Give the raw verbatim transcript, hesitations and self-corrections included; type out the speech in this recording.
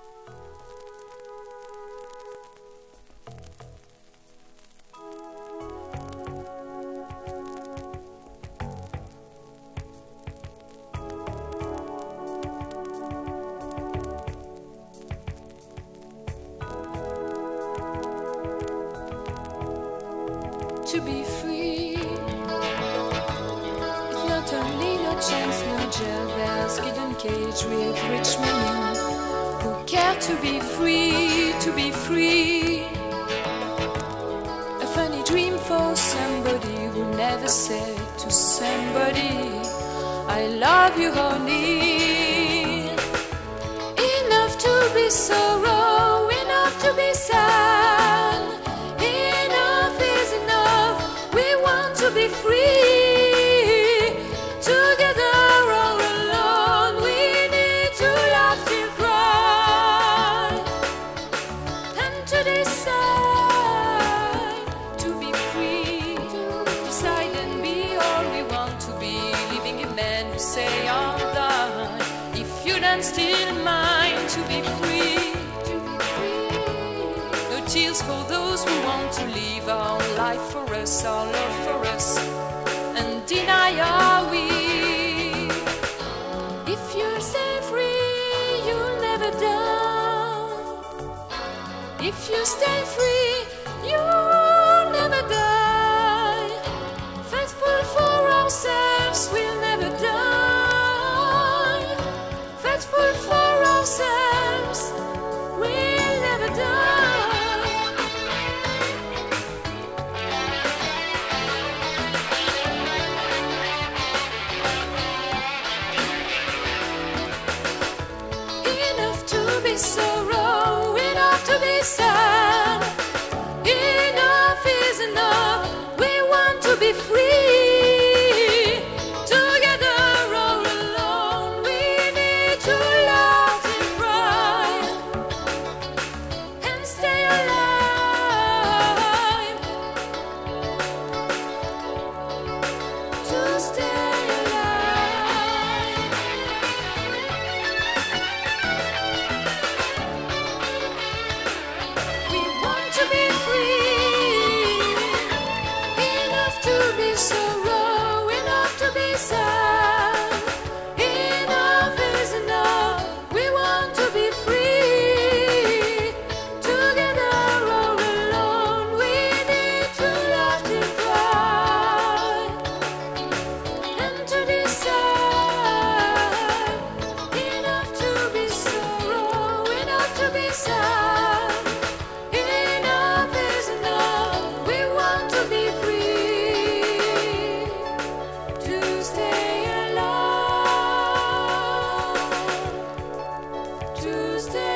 To be free, it's not only no chance, no jail bells, hidden cage with rich meaning. Who care to be free, to be free? A funny dream for somebody who never said to somebody, I love you, honey. Enough to be sorrow, enough to be sad. To be free, together or alone, we need to laugh till cry, and to decide to be free, decide and be all we want to be, leaving a man who say I'll die if you don't still mind to be free, to be free. No tears for those who want to live our life for us, our love for us, and deny are we. If you stay free, you'll never die. If you stay free, you'll never die. Faithful for ourselves, we'll never die. Faithful for ourselves, we'll never die. Sorrow, enough to be sad. Enough is enough. We want to be free. Together or alone, we need to laugh and cry and stay alive. To stay sorrow, enough to be sad. Enough is enough. We want to be free. Together or alone, we need to laugh till cry and to decide. Enough to be sorrow, enough to be sad. Enough is enough. We want to be free. Stay